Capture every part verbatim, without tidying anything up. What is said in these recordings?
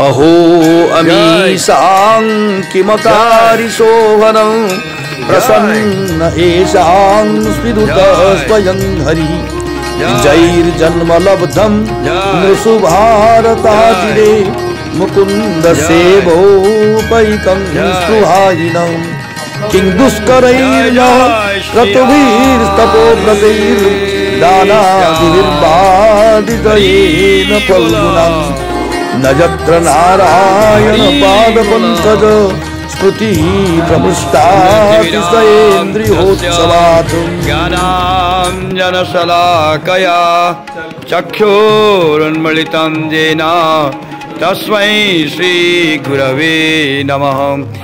अहो अमीशां किमकारि शोभनं प्रसन्न एषां स्विदुत स्वयं हरि जैर्जन्मलब्धं नृषु भारताचिरे मुकुन्द सेवोपैकं स्पृहायिनं किं दुष्करैर्न क्रतुभिस्तपोव्रतैर्दानादिभिर्बाधितयेन फल्गुणं न यत्र नारायण पादपङ्कज स्मृतिः प्रमुष्टातिशयेन्द्रियोत्सवात् ज्ञानाञ्जनशलाकया चक्षुरुन्मीलितं येन तस्मै श्रीगुरवे नमः।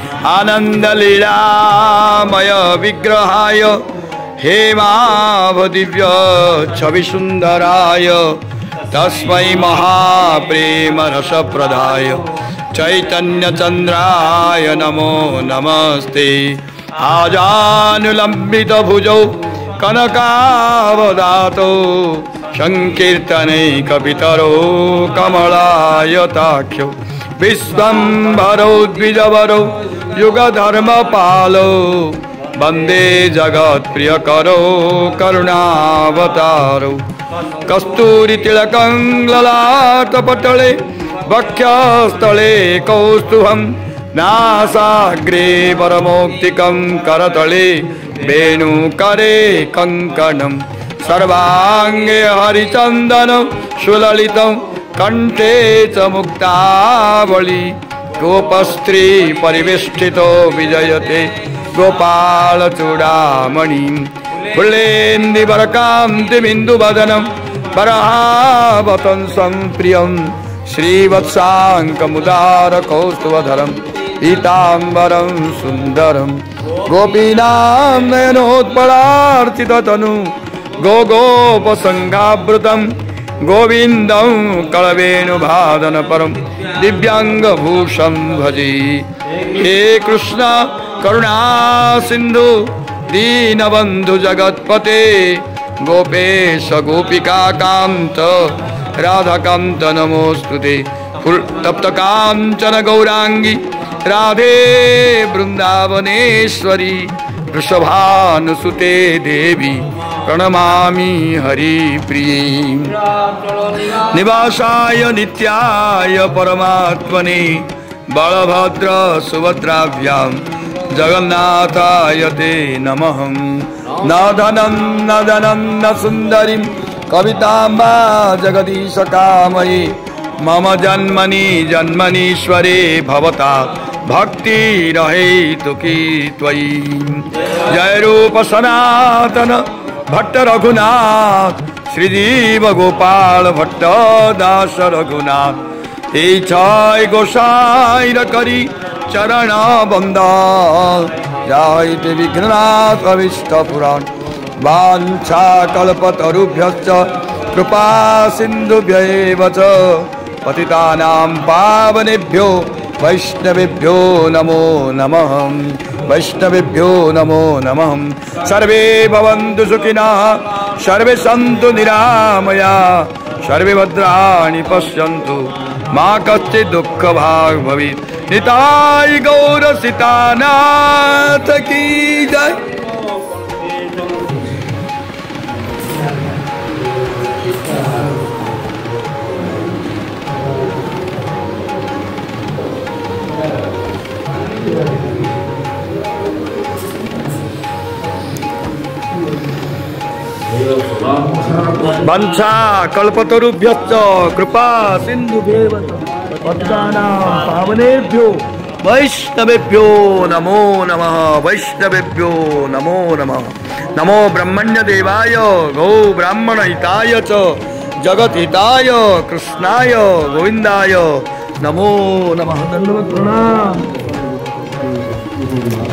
आनन्दलीलामय विग्रहाय हेमावदिव्य छविसुन्दराय तस्मै महाप्रेमरसप्रदाय चैतन्यचन्द्राय नमो नमस्ते। आजानुलम्बितभुजौ कनकावदातो संकीर्तनैकपितरो कमलायताख्यो विश्वम्भरौ द्विजवरौ युगधर्मपालो वन्दे जगत्प्रियकरो करुणावतारौ। कस्तूरितिलकं ललाटपटले वक्षस्थले कौस्तुभं नासाग्रे परमौक्तिकं करतले वेणुकरे कङ्कणं सर्वाङ्गे हरिचन्दनं सुललितं कण्ठे च मुक्तावली गोपस्त्री परिवेष्टितो विजयते गोपालचूडामणिं फुल्लेन्दुवरकान्तिबिन्दुवदनं वराहवतंसं प्रियं श्रीवत्साङ्कमुदारकौस्तुभधरं पीताम्बरं सुन्दरं गोपीनां नयनोत्पलार्चिततनु गोगोपसङ्घावृतं गोविन्दं कलवेणुभादनपरं दिव्याङ्गभूषं भजे। हे कृष्ण करुणा सिन्धु दीनबन्धु जगत्पते गोपेश गोपिकान्त राधाकान्त नमोस्तुते। तप्त कांचन गौरांगी राधे वृंदावनेश्वरी वृषभानुसुते देवी प्रणमामि हरिप्रिये। निवासाय नित्याय परमात्मने बलभद्र सुभद्राभ्यां जगन्नाथाय ते नमः। न धनं न धनं न सुन्दरीं कविताम्बा जगदीश कामये मम जन्मनि जन्मनीश्वरे भवता भक्ति रहेतु की त्वयि। जय रूप सनातन भट्ट रघुनाथ श्रीजीव गोपाल भट्ट दास रघुनाथ। हे छाय गोसाई करी चरण बंदा जय विघ्ननाथ अभिष्ट पुराण वाञ्छा कल्पतरुभ्यश्च कृपा सिन्धुभ्यैव च पतितानां पावनेभ्यो वैष्णवेभ्यो नमो नमः। वैष्णवेभ्यो नमो नमः। सर्वे भवन्तु सुखिनः सर्वे सन्तु निरामया सर्वे भद्राणि पश्यन्तु मा कश्चित् दुःखभाग् भवेत्। निताय गौर सीतानाथ की जय। वंशा कल्पतरुभ्यश्च कृपा सिन्धुभ्यैव पतितानां पावनेभ्यो वैष्णवेभ्यो नमो नमः। वैष्णवेभ्यो नमो नमः। नमो ब्रह्मण्य देवाय गौ ब्राह्मण हिताय च जगत हिताय कृष्णाय गोविंदाय नमो नमः। धन्यवाद प्रणाम।